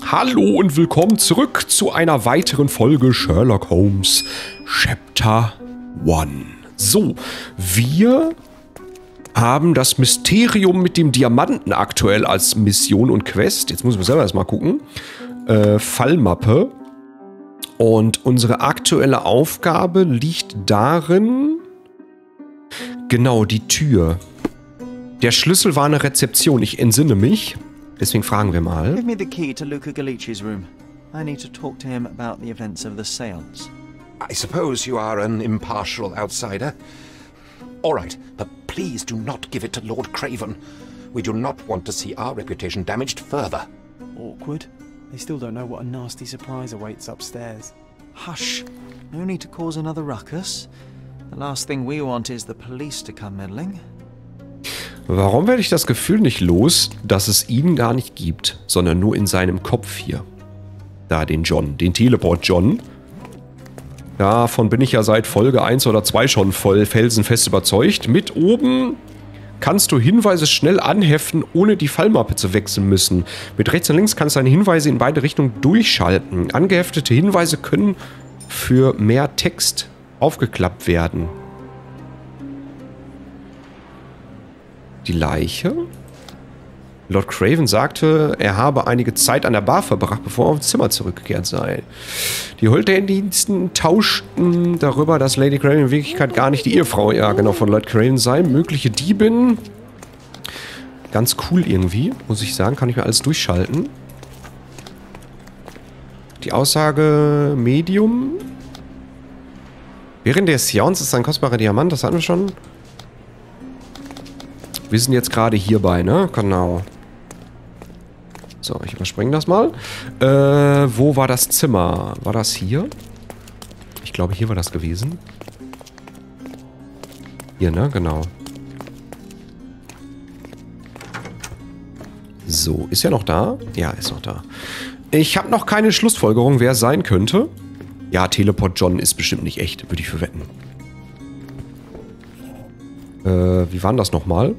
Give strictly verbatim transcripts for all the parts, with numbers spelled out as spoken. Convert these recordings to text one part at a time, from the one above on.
Hallo und willkommen zurück zu einer weiteren Folge Sherlock Holmes Chapter eins. So, wir haben das Mysterium mit dem Diamanten aktuell als Mission und Quest. Jetzt muss ich selber erstmal gucken. Äh, Fallmappe. Und unsere aktuelle Aufgabe liegt darin... Genau, die Tür. Der Schlüssel war eine Rezeption, ich entsinne mich. Deswegen fragen wir mal. Give me the key to Luca Galici's room. I need to talk to him about the events of the séance. I suppose you are an impartial outsider. All right, but please do not give it to Lord Craven. We do not want to see our reputation damaged further. Awkward. They still don't know what a nasty surprise awaits upstairs. Hush. No need to cause another ruckus. The last thing we want is the police to come meddling. Warum werde ich das Gefühl nicht los, dass es ihn gar nicht gibt, sondern nur in seinem Kopf hier? Da, den John, den Teleport-John. Davon bin ich ja seit Folge eins oder zwei schon voll felsenfest überzeugt. Mit oben kannst du Hinweise schnell anheften, ohne die Fallmappe zu wechseln müssen. Mit rechts und links kannst du deine Hinweise in beide Richtungen durchschalten. Angeheftete Hinweise können für mehr Text aufgeklappt werden. Die Leiche? Lord Craven sagte, er habe einige Zeit an der Bar verbracht, bevor er aufs Zimmer zurückgekehrt sei. Die Hoteldiensten tauschten darüber, dass Lady Craven in Wirklichkeit gar nicht die Ehefrau, ja genau, von Lord Craven sei. Mögliche Diebin. Ganz cool irgendwie, muss ich sagen. Kann ich mir alles durchschalten. Die Aussage Medium. Während der Seance ist ein kostbarer Diamant, das hatten wir schon. Wir sind jetzt gerade hierbei, ne? Genau. So, ich überspringe das mal. Äh, wo war das Zimmer? War das hier? Ich glaube, hier war das gewesen. Hier, ne? Genau. So, ist er noch da? Ja, ist noch da. Ich habe noch keine Schlussfolgerung, wer es sein könnte. Ja, Teleport John ist bestimmt nicht echt, würde ich für wetten. Äh, wie war denn das nochmal?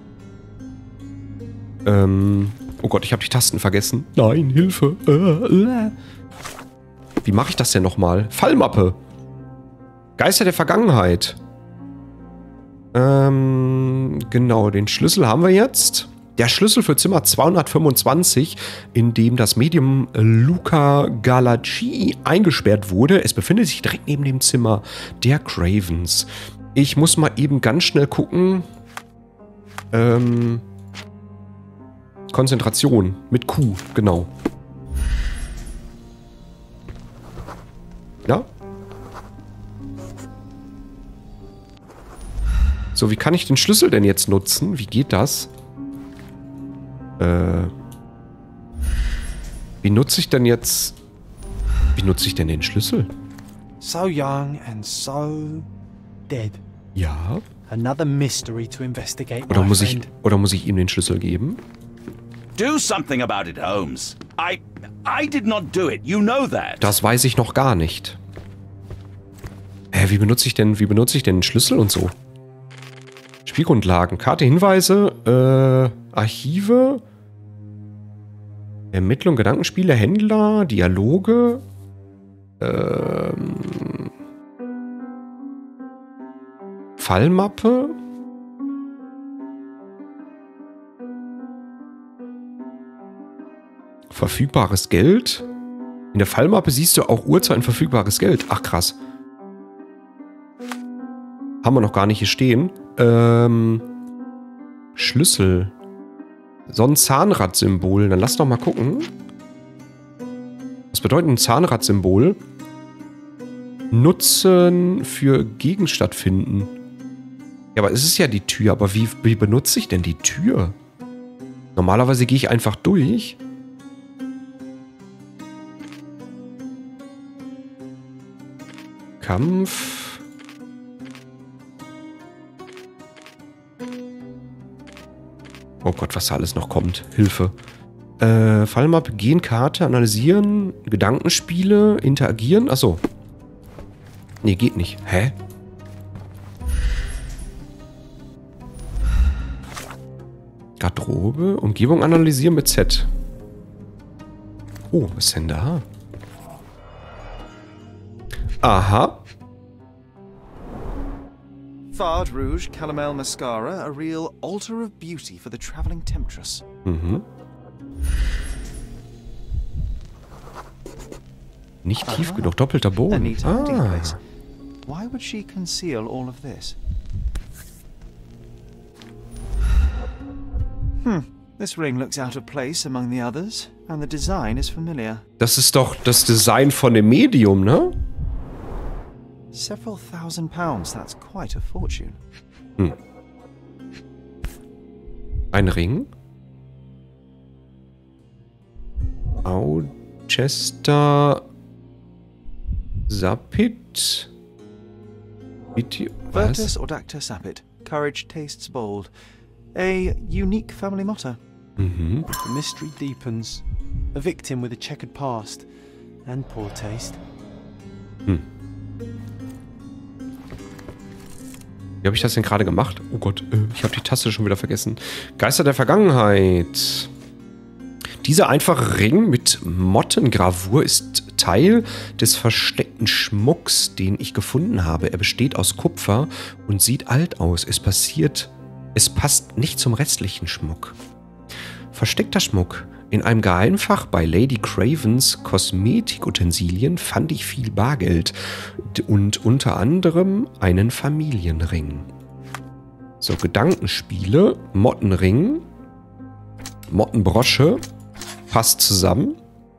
Ähm, oh Gott, ich habe die Tasten vergessen. Nein, Hilfe. Äh, äh. Wie mache ich das denn nochmal? Fallmappe. Geister der Vergangenheit. Ähm, genau, den Schlüssel haben wir jetzt. Der Schlüssel für Zimmer zweihundertfünfundzwanzig, in dem das Medium Luca Galaci eingesperrt wurde. Es befindet sich direkt neben dem Zimmer der Cravens. Ich muss mal eben ganz schnell gucken. Ähm... Konzentration. Mit Q, genau. Ja? So, wie kann ich den Schlüssel denn jetzt nutzen? Wie geht das? Äh. Wie nutze ich denn jetzt... Wie nutze ich denn den Schlüssel? So young and so dead. Ja. Another mystery to investigate, Oder my muss ich, friend. oder muss ich ihm den Schlüssel geben? Do something about it, Holmes. I... I did not do it. You know that. Das weiß ich noch gar nicht. Hä, wie benutze ich denn, wie benutze ich denn den Schlüssel und so? Spielgrundlagen, Karte, Hinweise, äh, Archive, Ermittlung, Gedankenspiele, Händler, Dialoge, ähm, Fallmappe. Verfügbares Geld. In der Fallmappe siehst du auch Uhrzeit und verfügbares Geld. Ach, krass. Haben wir noch gar nicht hier stehen. Ähm, Schlüssel. So ein Zahnradsymbol. Dann lass doch mal gucken. Was bedeutet ein Zahnradsymbol? Nutzen für Gegenstand finden. Ja, aber es ist ja die Tür. Aber wie, wie benutze ich denn die Tür? Normalerweise gehe ich einfach durch. Kampf. Oh Gott, was da alles noch kommt. Hilfe. Äh, Fallmappe, Genkarte, analysieren, Gedankenspiele, interagieren. Achso. Nee, geht nicht. Hä? Garderobe, Umgebung analysieren mit Z. Oh, was ist denn da? Aha. Fard Rouge Calomel Mascara, a real altar of beauty for the traveling temptress. Mhm. Nicht tief genug, doppelter A Boden. neat hiding Ah. place. Why would she conceal all of this? Hmm. This ring looks out of place among the others, and the design is familiar. Das ist doch das Design von dem Medium, ne? Several thousand pounds, that's quite a fortune. Hm. Ein Ring. Auchester Sapit. Viti- Virtus Was? Audacta Sapit. Courage tastes bold. A unique family motto. Mhm. The mystery deepens. A victim with a checkered past and poor taste. Hm. Wie habe ich das denn gerade gemacht? Oh Gott, äh, ich habe die Taste schon wieder vergessen. Geister der Vergangenheit. Dieser einfache Ring mit Mottengravur ist Teil des versteckten Schmucks, den ich gefunden habe. Er besteht aus Kupfer und sieht alt aus. Es passiert, es passt nicht zum restlichen Schmuck. Versteckter Schmuck. In einem Geheimfach bei Lady Cravens Kosmetikutensilien fand ich viel Bargeld und unter anderem einen Familienring. So, Gedankenspiele, Mottenring, Mottenbrosche, passt zusammen.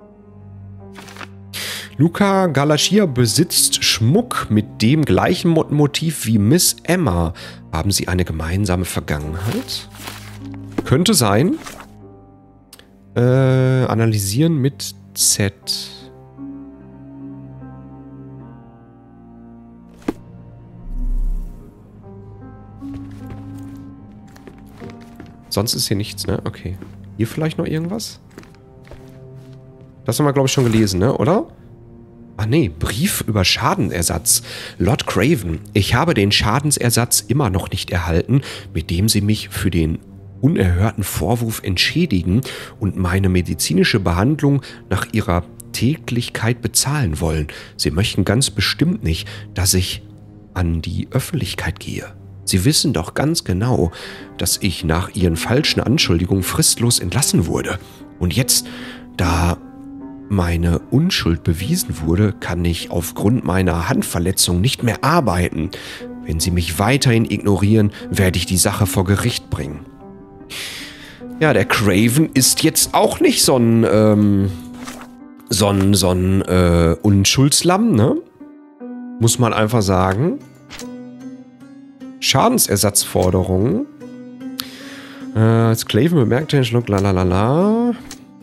Luca Galashia besitzt Schmuck mit dem gleichen Mottenmotiv wie Miss Emma. Haben sie eine gemeinsame Vergangenheit? Könnte sein. Äh, analysieren mit Z. Sonst ist hier nichts, ne? Okay. Hier vielleicht noch irgendwas? Das haben wir, glaube ich, schon gelesen, ne? Oder? Ah, nee. Brief über Schadenersatz. Lord Craven, ich habe den Schadensersatz immer noch nicht erhalten, mit dem Sie mich für den unerhörten Vorwurf entschädigen und meine medizinische Behandlung nach ihrer Täglichkeit bezahlen wollen. Sie möchten ganz bestimmt nicht, dass ich an die Öffentlichkeit gehe. Sie wissen doch ganz genau, dass ich nach ihren falschen Anschuldigungen fristlos entlassen wurde. Und jetzt, da meine Unschuld bewiesen wurde, kann ich aufgrund meiner Handverletzung nicht mehr arbeiten. Wenn Sie mich weiterhin ignorieren, werde ich die Sache vor Gericht bringen. Ja, der Craven ist jetzt auch nicht so ein, ähm, so ein, so ein, äh, Unschuldslamm, ne? Muss man einfach sagen. Schadensersatzforderungen. Äh, als Craven bemerkte den Schluck, lalalala.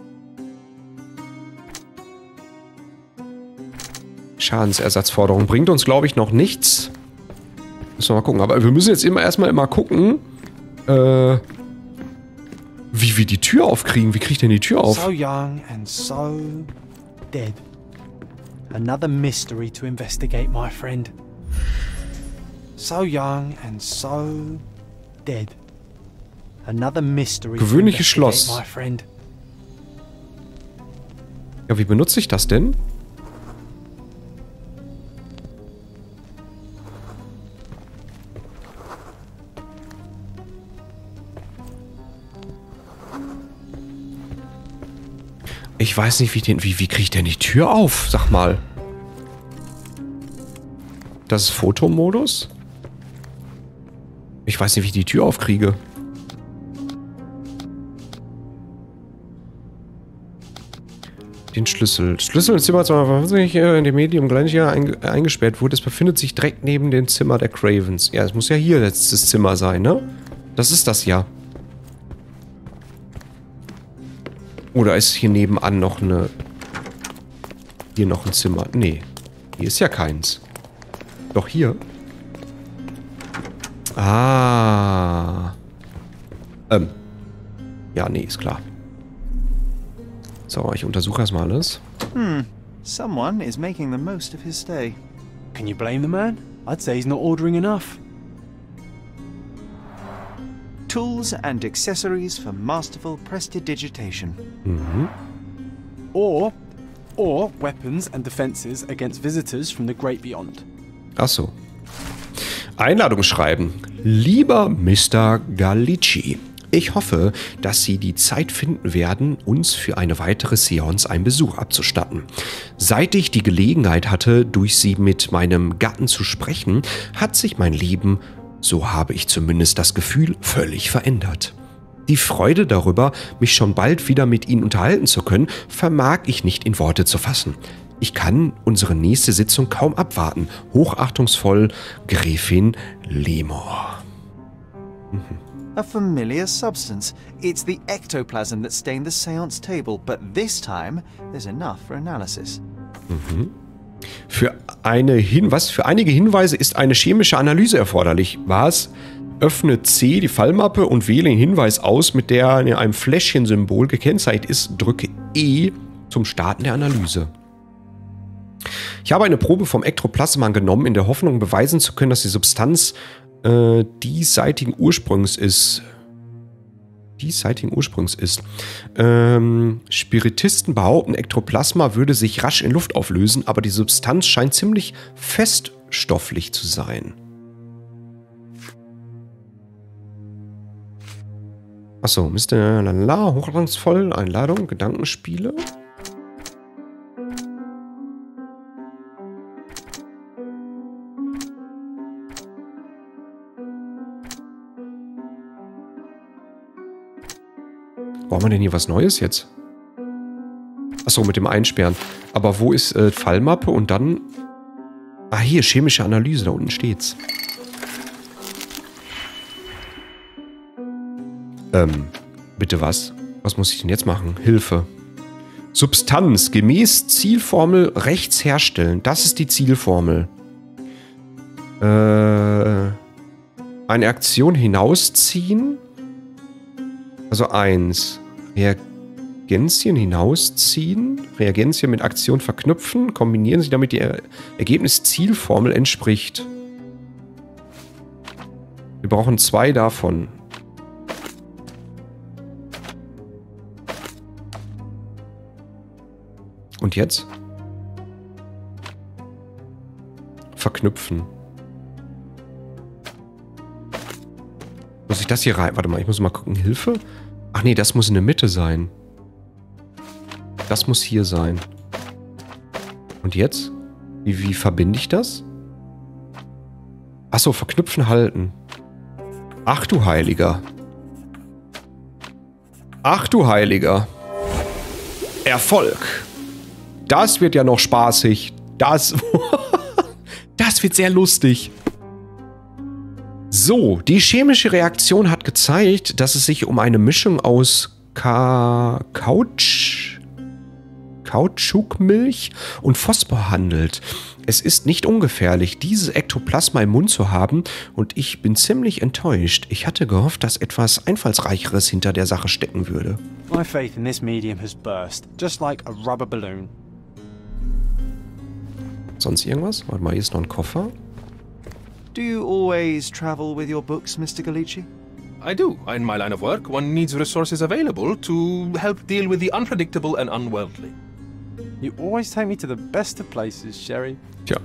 Schadensersatzforderung bringt uns, glaube ich, noch nichts. Müssen wir mal gucken. Aber wir müssen jetzt immer erstmal immer gucken, äh, wie wir die Tür aufkriegen. Wie kriege ich denn die Tür auf? So young and so dead. Another mystery to investigate, my friend. So young and so dead. Another mystery Gewöhnliches to investigate, Schloss. my friend. Ja, wie benutze ich das denn? Ich weiß nicht, wie, den, wie, wie kriege ich denn die Tür auf? Sag mal. Das ist Fotomodus? Ich weiß nicht, wie ich die Tür aufkriege. Den Schlüssel. Schlüssel ins Zimmer zweihundertfünfzig, in dem Medium gleich hier eingesperrt wurde. Es befindet sich direkt neben dem Zimmer der Cravens. Ja, es muss ja hier jetzt das Zimmer sein, ne? Das ist das ja. Oder ist hier nebenan noch eine... Hier noch ein Zimmer? Nee. Hier ist ja keins. Doch hier. Ah. Ähm. Ja, nee, ist klar. So, ich untersuche erstmal alles. Hmm. Someone is making the most of his stay. Can you blame the man? I'd say he's not ordering enough. Tools and accessories for masterful prestidigitation. Mhm. Or or weapons and defenses against visitors from the great beyond. Ach so. Einladung schreiben. Lieber Mister Galici, ich hoffe, dass Sie die Zeit finden werden, uns für eine weitere Seance einen Besuch abzustatten. Seit ich die Gelegenheit hatte, durch Sie mit meinem Gatten zu sprechen, hat sich mein Leben, so habe ich zumindest das Gefühl, völlig verändert. Die Freude darüber, mich schon bald wieder mit Ihnen unterhalten zu können, vermag ich nicht in Worte zu fassen. Ich kann unsere nächste Sitzung kaum abwarten. Hochachtungsvoll, Gräfin Lemore. Mhm. A familiar substance. It's the ectoplasm that stained the seance table, but this time there's enough for analysis. Mhm. Für eine Hin was für einige Hinweise ist eine chemische Analyse erforderlich. Was? Öffne C die Fallmappe und wähle den Hinweis aus, mit der in einem Fläschchensymbol gekennzeichnet ist. Drücke E zum Starten der Analyse. Ich habe eine Probe vom Ektoplasma genommen, in der Hoffnung beweisen zu können, dass die Substanz äh, diesseitigen Ursprungs ist. Diesseitigen Ursprungs ist. Ähm, Spiritisten behaupten, Ektoplasma würde sich rasch in Luft auflösen, aber die Substanz scheint ziemlich feststofflich zu sein. Achso, Mister Lala, hochrangsvoll, Einladung, Gedankenspiele. Wo haben wir denn hier was Neues jetzt? Achso, mit dem Einsperren. Aber wo ist äh, Fallmappe und dann... Ah, hier, chemische Analyse, da unten steht's. Ähm, bitte was? Was muss ich denn jetzt machen? Hilfe. Substanz, gemäß Zielformel rechts herstellen. Das ist die Zielformel. Äh, eine Aktion hinausziehen. Also eins. Reagenzien hinausziehen. Reagenzien mit Aktion verknüpfen. Kombinieren sie, damit die er Ergebnis-Zielformel entspricht. Wir brauchen zwei davon. Und jetzt? Verknüpfen. Muss ich das hier rein? Warte mal, ich muss mal gucken. Hilfe? Ach nee, das muss in der Mitte sein. Das muss hier sein. Und jetzt? Wie, wie verbinde ich das? Achso, verknüpfen, halten. Ach du Heiliger. Ach du Heiliger. Erfolg. Das wird ja noch spaßig. Das, das wird sehr lustig. So, die chemische Reaktion hat gezeigt, dass es sich um eine Mischung aus Ka Couch, Kautschukmilch und Phosphor handelt. Es ist nicht ungefährlich, dieses Ektoplasma im Mund zu haben, und ich bin ziemlich enttäuscht. Ich hatte gehofft, dass etwas Einfallsreicheres hinter der Sache stecken würde. My faith in this medium has burst, just like a rubber balloon. Sonst irgendwas? Warte mal, hier ist noch ein Koffer. Do you always travel with your books, Mister Galici? I do. In my line of work, one needs resources available to help deal with the unpredictable and unworldly. You always take me to the best of places, Sherry. Tja.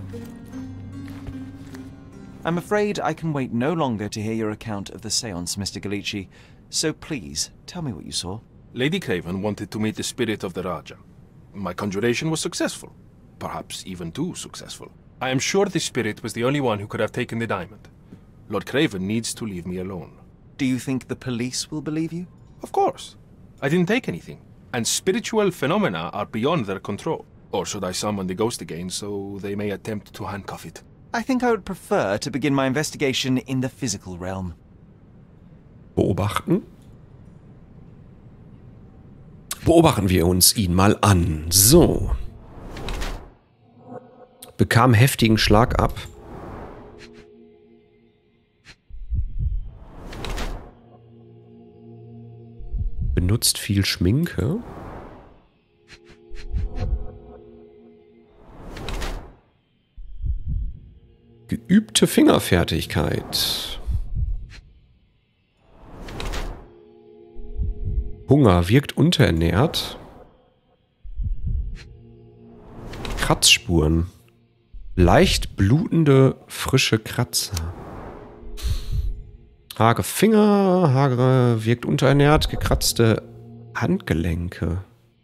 I'm afraid I can wait no longer to hear your account of the seance, Mister Galici. So please, tell me what you saw. Lady Craven wanted to meet the spirit of the Raja. My conjuration was successful. Perhaps even too successful. I am sure the spirit was the only one who could have taken the diamond. Lord Craven needs to leave me alone. Do you think the police will believe you? Of course. I didn't take anything. And spiritual phenomena are beyond their control. Or should I summon the ghost again so they may attempt to handcuff it? I think I would prefer to begin my investigation in the physical realm. Beobachten. Beobachten wir uns ihn mal an. So. Bekam heftigen Schlag ab. Benutzt viel Schminke. Geübte Fingerfertigkeit. Hunger, wirkt unterernährt. Kratzspuren. Leicht blutende, frische Kratzer. Hagere Finger, hagere, wirkt unterernährt, gekratzte Handgelenke.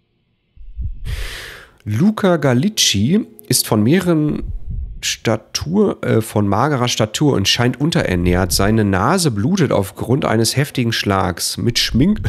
Luca Gallicci ist von mehreren Statur, äh, von magerer Statur und scheint unterernährt. Seine Nase blutet aufgrund eines heftigen Schlags. Mit Schmink...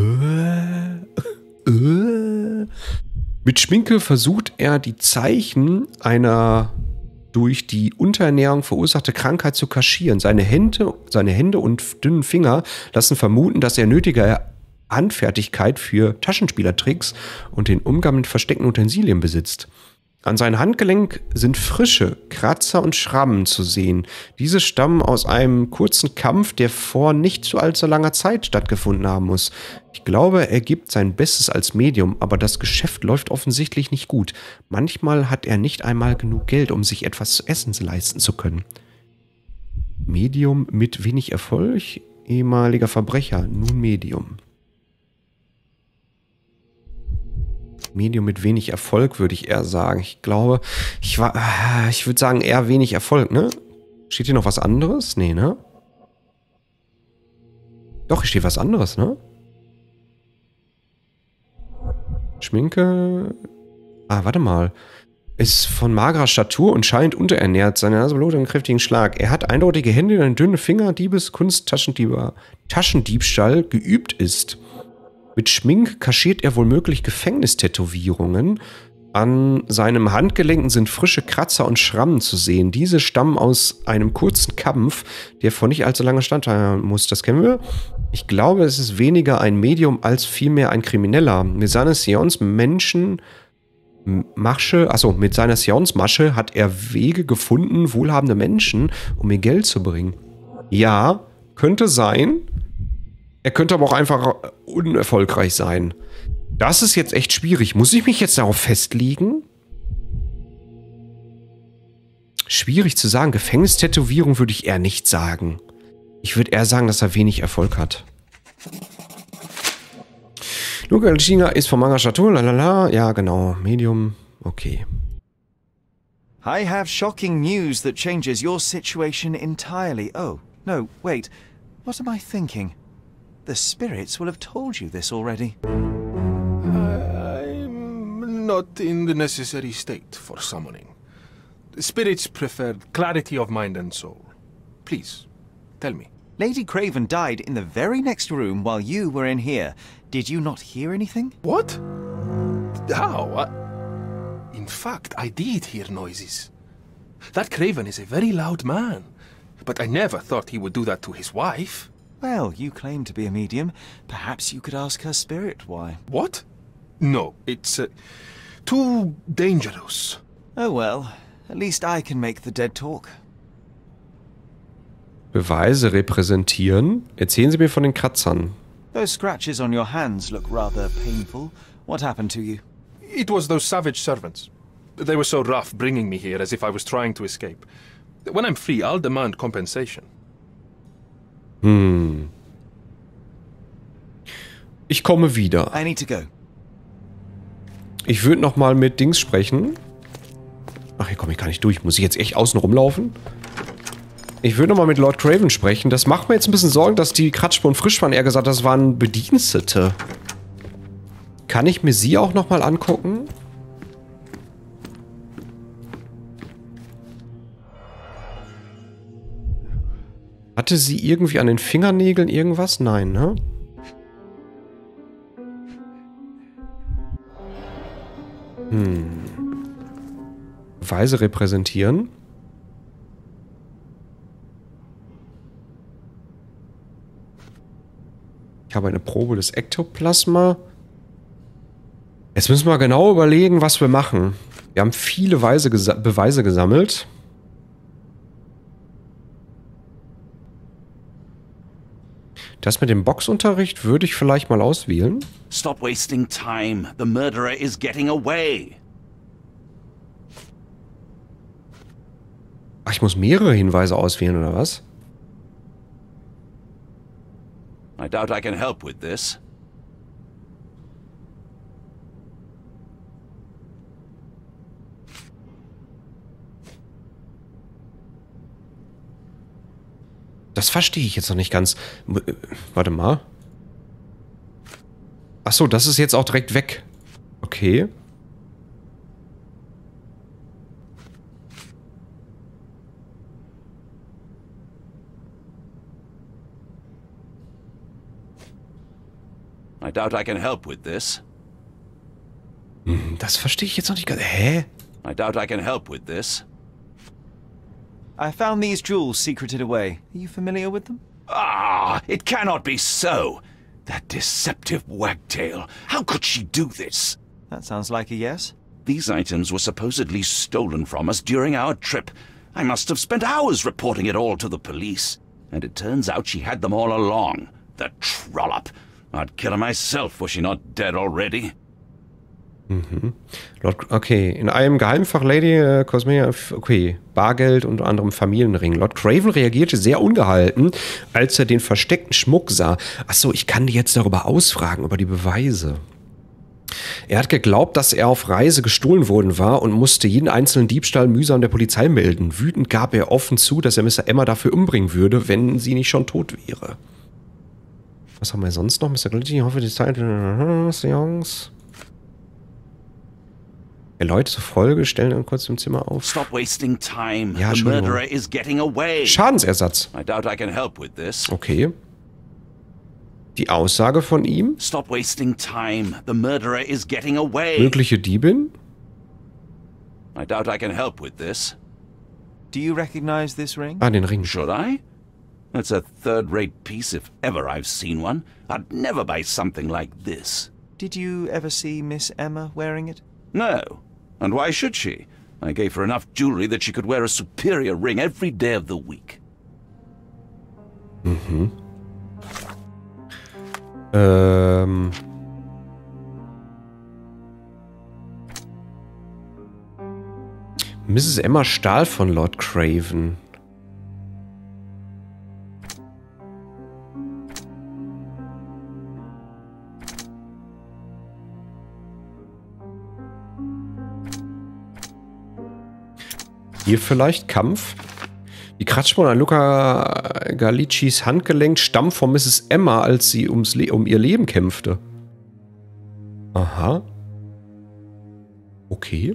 äh, äh, mit Schminke versucht er, die Zeichen einer durch die Unterernährung verursachte Krankheit zu kaschieren. Seine Hände, seine Hände und dünnen Finger lassen vermuten, dass er nötige Handfertigkeit für Taschenspielertricks und den Umgang mit versteckten Utensilien besitzt. An seinem Handgelenk sind frische Kratzer und Schrammen zu sehen. Diese stammen aus einem kurzen Kampf, der vor nicht so allzu langer Zeit stattgefunden haben muss. Ich glaube, er gibt sein Bestes als Medium, aber das Geschäft läuft offensichtlich nicht gut. Manchmal hat er nicht einmal genug Geld, um sich etwas zu essen leisten zu können. Medium mit wenig Erfolg? Ehemaliger Verbrecher, nun Medium. Medium mit wenig Erfolg, würde ich eher sagen. Ich glaube, ich war, ich würde sagen, eher wenig Erfolg, ne? Steht hier noch was anderes? Nee, ne? Doch, hier steht was anderes, ne? Schminke. Ah, warte mal. Ist von magerer Statur und scheint unterernährt. Seine Nase blutet einen kräftigen Schlag. Er hat eindeutige Hände und dünne Finger, Diebeskunst, Taschendieb Taschendiebstahl geübt ist. Mit Schmink kaschiert er womöglich Gefängnistätowierungen. An seinem Handgelenken sind frische Kratzer und Schrammen zu sehen. Diese stammen aus einem kurzen Kampf, der vor nicht allzu langer standhalten muss. Das kennen wir. Ich glaube, es ist weniger ein Medium als vielmehr ein Krimineller. Mit seiner Sions-Menschen... Masche, also mit seiner Sions-Masche hat er Wege gefunden, wohlhabende Menschen, um ihr Geld zu bringen. Ja, könnte sein. Er könnte aber auch einfach unerfolgreich sein. Das ist jetzt echt schwierig. Muss ich mich jetzt darauf festlegen? Schwierig zu sagen. Gefängnistätowierung würde ich eher nicht sagen. Ich würde eher sagen, dass er wenig Erfolg hat. Luca Gallicci ist von magerer Statur, lalala. Ja, genau. Medium. Okay. I have shocking news that changes your situation entirely. Oh, no, wait. What am I thinking? The spirits will have told you this already. I'm not in the necessary state for summoning. The spirits prefer clarity of mind and soul. Please, tell me. Lady Craven died in the very next room while you were in here. Did you not hear anything? What? How? I... In fact, I did hear noises. That Craven is a very loud man. But I never thought he would do that to his wife. Well, you claim to be a medium. Perhaps you could ask her spirit why. What? No, it's uh, too dangerous. Oh well, at least I can make the dead talk. Beweise repräsentieren. Erzählen Sie mir von den Kratzern. Those scratches on your hands look rather painful. What happened to you? It was those savage servants. They were so rough bringing me here as if I was trying to escape. When I'm free, I'll demand compensation. Hm. Ich komme wieder. I need to go. Ich würde noch mal mit Dings sprechen. Ach, hier komme ich gar nicht durch. Muss ich jetzt echt außen rumlaufen? Ich würde noch mal mit Lord Craven sprechen. Das macht mir jetzt ein bisschen Sorgen, dass die Kratzspuren frisch waren. Er gesagt, das waren Bedienstete. Kann ich mir sie auch noch mal angucken? Hatte sie irgendwie an den Fingernägeln irgendwas? Nein, ne? Hm. Beweise repräsentieren. Ich habe eine Probe des Ektoplasma. Jetzt müssen wir genau überlegen, was wir machen. Wir haben viele Weise gesa- Beweise gesammelt. Das mit dem Boxunterricht würde ich vielleicht mal auswählen. Stop wasting time. The murderer is getting away. Ach, ich muss mehrere Hinweise auswählen, oder was? I doubt I can help with this. Das verstehe ich jetzt noch nicht ganz. Äh, warte mal. Achso, das ist jetzt auch direkt weg. Okay. I doubt I can help with this. Das verstehe ich jetzt noch nicht ganz. Hä? I doubt I can help with this. I found these jewels secreted away. Are you familiar with them? Ah, it cannot be so. That deceptive wagtail. How could she do this? That sounds like a yes. These items were supposedly stolen from us during our trip. I must have spent hours reporting it all to the police. And it turns out she had them all along. The trollop. I'd kill her myself, was she not dead already? Mhm. Lord, okay, in einem Geheimfach Lady äh, Cosmea, okay, Bargeld und unter anderem Familienring. Lord Craven reagierte sehr ungehalten, als er den versteckten Schmuck sah. Achso, ich kann die jetzt darüber ausfragen, über die Beweise. Er hat geglaubt, dass er auf Reise gestohlen worden war und musste jeden einzelnen Diebstahl mühsam der Polizei melden. Wütend gab er offen zu, dass er Mister Emma dafür umbringen würde, wenn sie nicht schon tot wäre. Was haben wir sonst noch? Mister Glitchy, ich hoffe, die Zeit... Jungs... Leute zur Folge stellen dann kurz im Zimmer auf. Stop wasting time. Ja, The murderer is getting away. Schadensersatz. I doubt I can help with this. Okay. Die Aussage von ihm. Stop wasting time. The murderer is getting away. Mögliche Diebin. I doubt I can help with this. Do you recognize this ring? Ah, den Ring. Should I? It's a third-rate piece if ever I've seen one. I'd never buy something like this. Did you ever see Miss Emma wearing it? No. And why should she? I gave her enough jewelry that she could wear a superior ring every day of the week. Mhm. Ähm. Misses Emma stahl von Lord Craven. Hier vielleicht Kampf. Die Kratzspuren an Luca Galicis Handgelenk stammen von Misses Emma, als sie ums Le um ihr Leben kämpfte. Aha. Okay.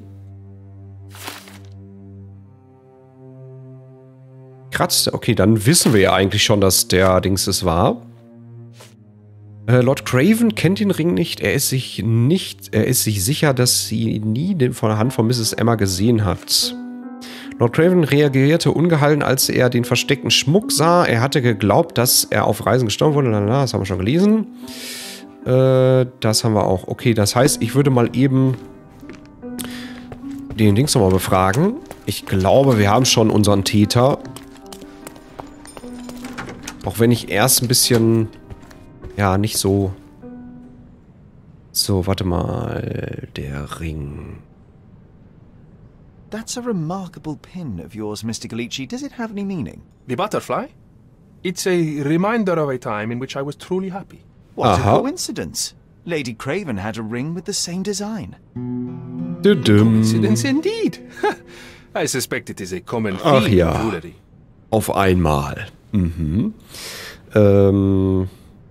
Kratzte. Okay, dann wissen wir ja eigentlich schon, dass der Dings es war. Äh, Lord Craven kennt den Ring nicht. Er ist sich nicht, er ist sich sicher, dass sie nie den von der Hand von Misses Emma gesehen hat. Lord Craven reagierte ungehalten, als er den versteckten Schmuck sah. Er hatte geglaubt, dass er auf Reisen gestorben wurde. Das haben wir schon gelesen. Äh, das haben wir auch. Okay, das heißt, ich würde mal eben den Dings nochmal befragen. Ich glaube, wir haben schon unseren Täter. Auch wenn ich erst ein bisschen... Ja, nicht so... So, warte mal. Der Ring... That's a remarkable pin of yours, Mister Galici. Does it have any meaning? The butterfly? It's a reminder of a time in which I was truly happy. What Aha. a coincidence. Lady Craven had a ring with the same design. Düdüm. Coincidence indeed. I suspect it is a common Ach theme ja. in jewelry. Auf einmal. Mhm. Ähm...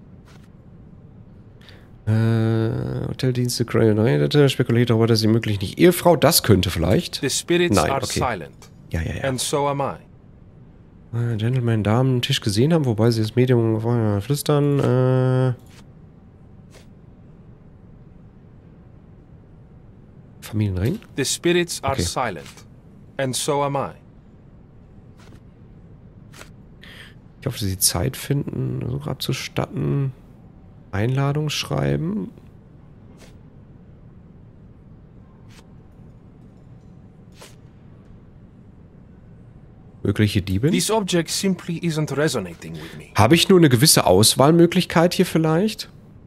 Äh, Hoteldienste Craven redete, spekulierte darüber, dass sie möglich nicht Ehefrau, das könnte vielleicht. The spirits Nein, are okay. silent. Ja, ja, ja. And so am I. Äh, Gentleman, Damen, Tisch gesehen haben, wobei sie das Medium vorher flüstern. Äh, Familienring? The spirits are Okay. silent. And so am I. Ich hoffe, dass sie Zeit finden, Besuch abzustatten. Einladung schreiben. Mögliche Diebin? This object simply isn't resonating with me. Habe ich nur eine gewisse Auswahlmöglichkeit hier vielleicht?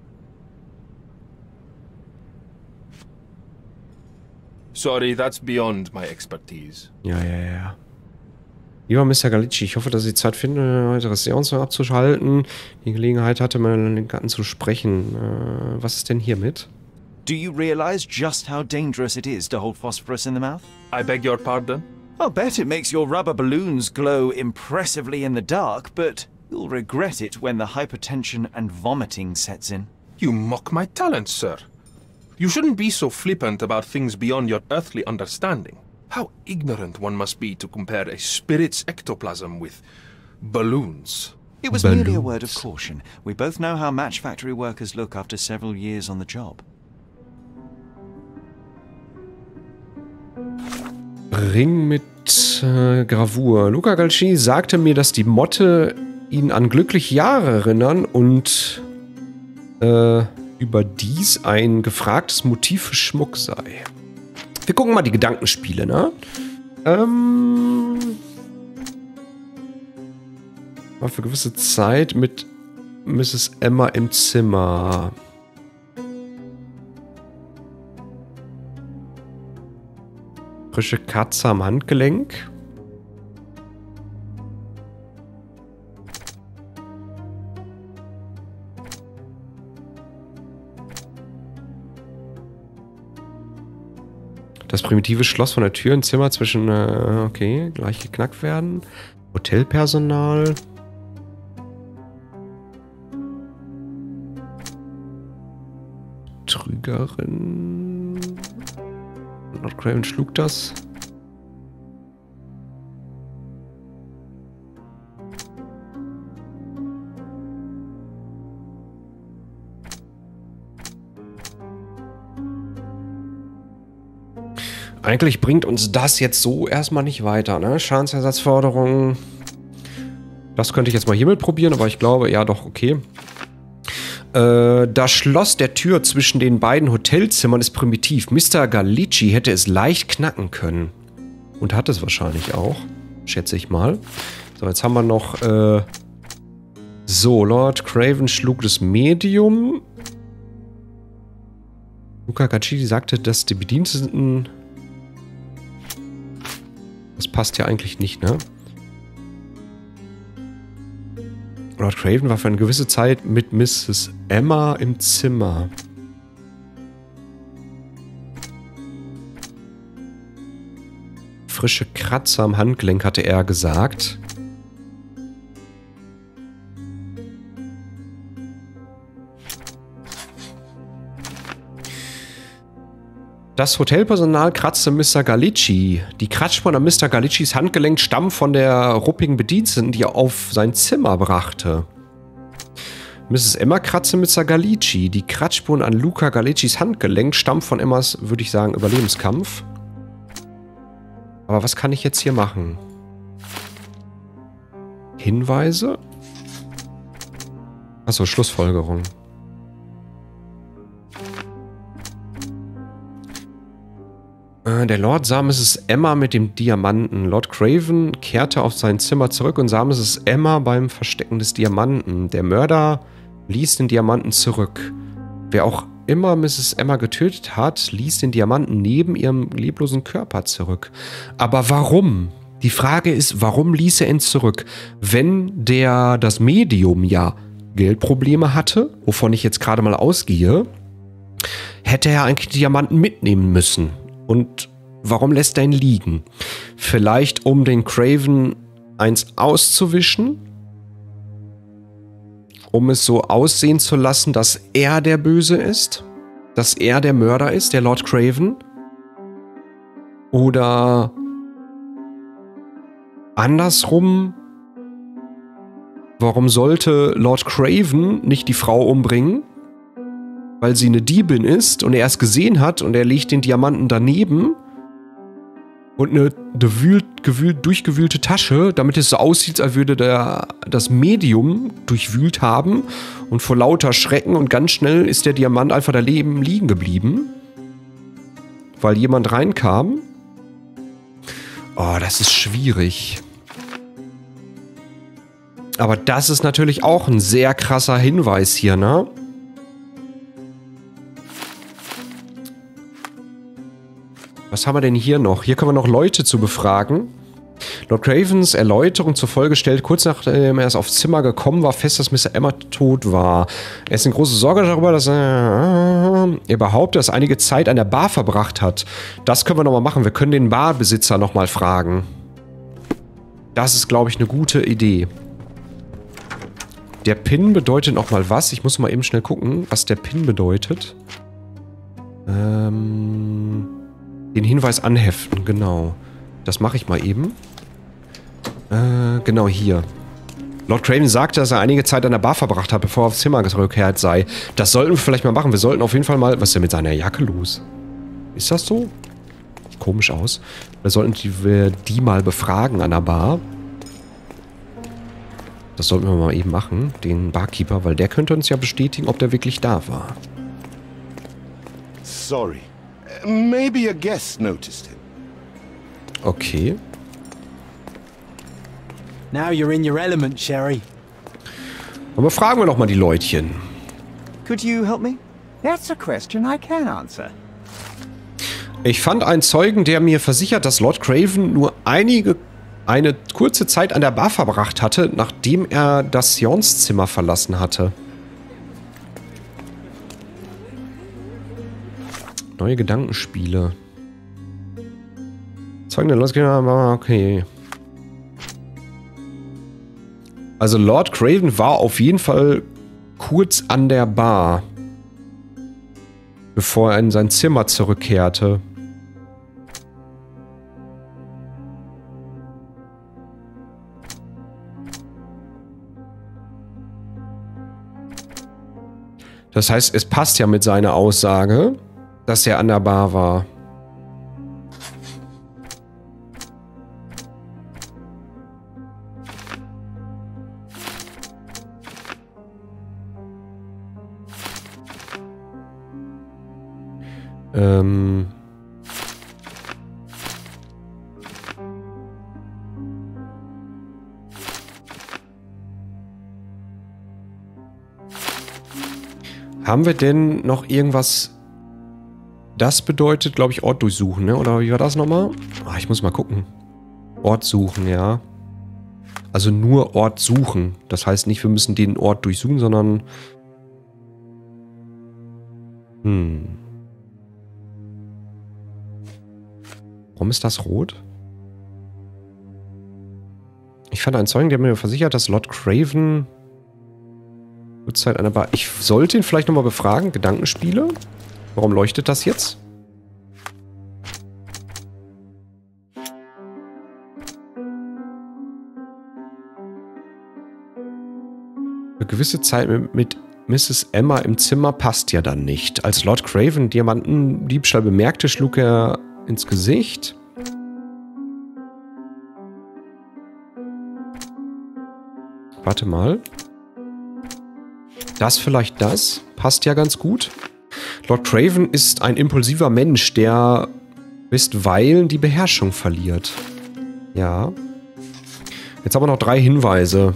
Sorry, that's beyond my expertise. Ja, ja, ja. Lieber Mister Galici, ich hoffe, dass Sie Zeit finden, eine weitere Seance abzuschalten. Die Gelegenheit hatte, mal mit den Gatten zu sprechen. Äh, was ist denn hiermit? Do you realize just how dangerous it is to hold phosphorus in the mouth? I beg your pardon? I'll bet it makes your rubber balloons glow impressively in the dark, but You'll regret it when the hypertension and vomiting sets in. You mock my talent, sir. You shouldn't be so flippant about things beyond your earthly understanding. How ignorant one must be to compare a spirit's ectoplasm with balloons. It was Balloons. merely a word of caution. We both know how match factory workers look after several years on the job. Ring mit äh, Gravur. Luca Galci sagte mir, dass die Motte ihn an glückliche Jahre erinnern und äh, überdies ein gefragtes Motiv für Schmuck sei. Wir gucken mal die Gedankenspiele, ne? Ähm... War für gewisse Zeit mit Misses Emma im Zimmer. Frische Katze am Handgelenk. Das primitive Schloss von der Tür im Zimmer zwischen, äh, okay, gleich geknackt werden. Hotelpersonal. Trügerin. Lord Craven schlug das. Eigentlich bringt uns das jetzt so erstmal nicht weiter, ne? Schadensersatzforderungen. Das könnte ich jetzt mal hiermit probieren, aber ich glaube, ja doch, okay. Äh, das Schloss der Tür zwischen den beiden Hotelzimmern ist primitiv. Mister Gallici hätte es leicht knacken können. Und hat es wahrscheinlich auch, schätze ich mal. So, jetzt haben wir noch, äh... So, Lord Craven schlug das Medium. Luca Gallici sagte, dass die Bediensteten... Das passt ja eigentlich nicht, ne? Lord Craven war für eine gewisse Zeit mit Misses Emma im Zimmer. Frische Kratzer am Handgelenk, hatte er gesagt. Das Hotelpersonal kratzte Mister Gallici. Die Kratzspuren an Mister Gallicis Handgelenk stammen von der ruppigen Bediensteten, die er auf sein Zimmer brachte. Misses Emma kratzte Mister Gallici. Die Kratzspuren an Luca Gallicis Handgelenk stammen von Emmas, würde ich sagen, Überlebenskampf. Aber was kann ich jetzt hier machen? Hinweise? Achso, Schlussfolgerung. Der Lord sah Misses Emma mit dem Diamanten. Lord Craven kehrte auf sein Zimmer zurück und sah Misses Emma beim Verstecken des Diamanten. Der Mörder ließ den Diamanten zurück. Wer auch immer Misses Emma getötet hat, ließ den Diamanten neben ihrem leblosen Körper zurück. Aber warum? Die Frage ist, warum ließ er ihn zurück? Wenn der das Medium ja Geldprobleme hatte, wovon ich jetzt gerade mal ausgehe, hätte er eigentlich die Diamanten mitnehmen müssen. Und warum lässt er ihn liegen? Vielleicht, um den Craven eins auszuwischen? Um es so aussehen zu lassen, dass er der Böse ist? Dass er der Mörder ist, der Lord Craven? Oder andersrum? Warum sollte Lord Craven nicht die Frau umbringen? Weil sie eine Diebin ist und er es gesehen hat und er legt den Diamanten daneben und eine gewühlt, gewühlt, durchgewühlte Tasche, damit es so aussieht, als würde der, das Medium durchwühlt haben und vor lauter Schrecken und ganz schnell ist der Diamant einfach daneben liegen geblieben, weil jemand reinkam. Oh, das ist schwierig. Aber das ist natürlich auch ein sehr krasser Hinweis hier, ne? Was haben wir denn hier noch? Hier können wir noch Leute zu befragen. Lord Cravens Erläuterung zur Folge stellt, kurz nachdem er erst aufs Zimmer gekommen war, fest, dass Mister Emma tot war. Er ist in große Sorge darüber, dass er, er behauptet, dass er einige Zeit an der Bar verbracht hat. Das können wir nochmal machen. Wir können den Barbesitzer nochmal fragen. Das ist, glaube ich, eine gute Idee. Der Pin bedeutet noch mal was. Ich muss mal eben schnell gucken, was der Pin bedeutet. Ähm, den Hinweis anheften, genau. Das mache ich mal eben. Äh, genau hier. Lord Craven sagte, dass er einige Zeit an der Bar verbracht hat, bevor er aufs Zimmer zurückgekehrt sei. Das sollten wir vielleicht mal machen. Wir sollten auf jeden Fall mal... Was ist denn mit seiner Jacke los? Ist das so? Sieht komisch aus. Wir sollten die, wir die mal befragen an der Bar. Das sollten wir mal eben machen, den Barkeeper, weil der könnte uns ja bestätigen, ob der wirklich da war. Sorry. Uh, maybe a guest noticed him. Okay. Now you're in your element, Sherry. Aber fragen wir doch mal die Leutchen. Could you help me? That's a question I can answer. Ich fand einen Zeugen, der mir versichert, dass Lord Craven nur einige, eine kurze Zeit an der Bar verbracht hatte, nachdem er das Sionszimmer verlassen hatte. Neue Gedankenspiele. Zeugen der Lord Craven, okay. Also Lord Craven war auf jeden Fall kurz an der Bar, bevor er in sein Zimmer zurückkehrte. Das heißt, es passt ja mit seiner Aussage, dass er an der Bar war. Ähm... Haben wir denn noch irgendwas... Das bedeutet, glaube ich, Ort durchsuchen, ne? Oder wie war das nochmal? Ah, ich muss mal gucken. Ort suchen, ja. Also nur Ort suchen. Das heißt nicht, wir müssen den Ort durchsuchen, sondern... Hm... Warum ist das rot? Ich fand einen Zeugen, der mir versichert, dass Lord Craven Uhrzeit einer Bar... Ich sollte ihn vielleicht nochmal befragen. Gedankenspiele? Warum leuchtet das jetzt? Eine gewisse Zeit mit, mit Misses Emma im Zimmer passt ja dann nicht. Als Lord Craven Diamantendiebstahl bemerkte, schlug er ins Gesicht. Warte mal. Das vielleicht das? Passt ja ganz gut. Lord Craven ist ein impulsiver Mensch, der bisweilen die Beherrschung verliert. Ja. Jetzt haben wir noch drei Hinweise.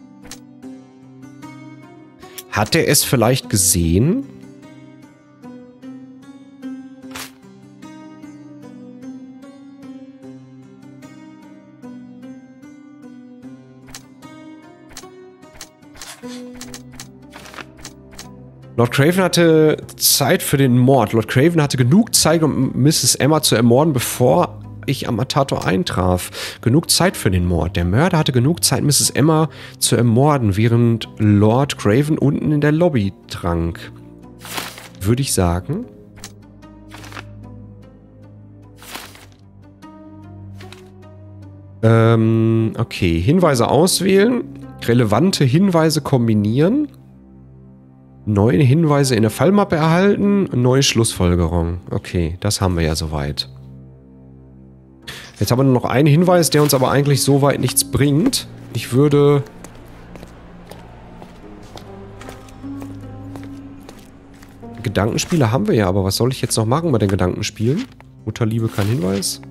Hat er es vielleicht gesehen? Lord Craven hatte Zeit für den Mord. Lord Craven hatte genug Zeit, um Misses Emma zu ermorden, bevor ich am Tator eintraf. Genug Zeit für den Mord. Der Mörder hatte genug Zeit, Misses Emma zu ermorden, während Lord Craven unten in der Lobby trank. Würde ich sagen. Ähm, okay. Hinweise auswählen. Relevante Hinweise kombinieren. Neue Hinweise in der Fallmappe erhalten. Neue Schlussfolgerung. Okay, das haben wir ja soweit. Jetzt haben wir nur noch einen Hinweis, der uns aber eigentlich soweit nichts bringt. Ich würde... Gedankenspiele haben wir ja, aber was soll ich jetzt noch machen bei den Gedankenspielen? Mutterliebe, kein Hinweis.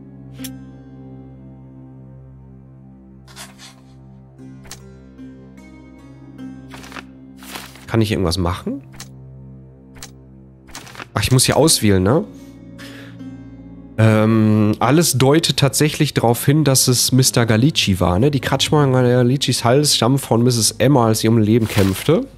Kann ich irgendwas machen? Ach, ich muss hier auswählen, ne? Ähm, alles deutet tatsächlich darauf hin, dass es Mister Galici war, ne? Die Kratschmer an Galicis Hals stammen von Misses Emma, als sie um Leben kämpfte.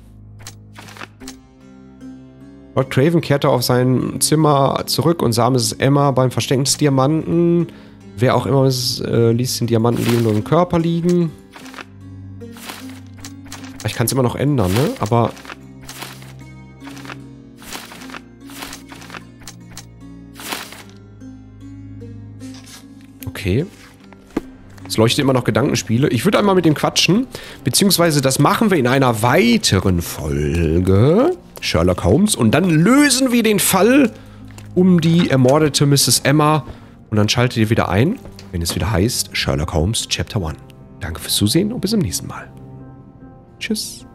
Lord Craven kehrte auf sein Zimmer zurück und sah Misses Emma beim Verstecken des Diamanten. Wer auch immer es, äh, ließ den Diamanten liegen und im Körper liegen. Ich kann es immer noch ändern, ne? Aber... Okay. Es leuchtet immer noch Gedankenspiele. Ich würde einmal mit dem quatschen. Beziehungsweise das machen wir in einer weiteren Folge. Sherlock Holmes. Und dann lösen wir den Fall um die ermordete Misses Emma. Und dann schaltet ihr wieder ein, wenn es wieder heißt Sherlock Holmes Chapter eins. Danke fürs Zusehen und bis zum nächsten Mal. Tschüss.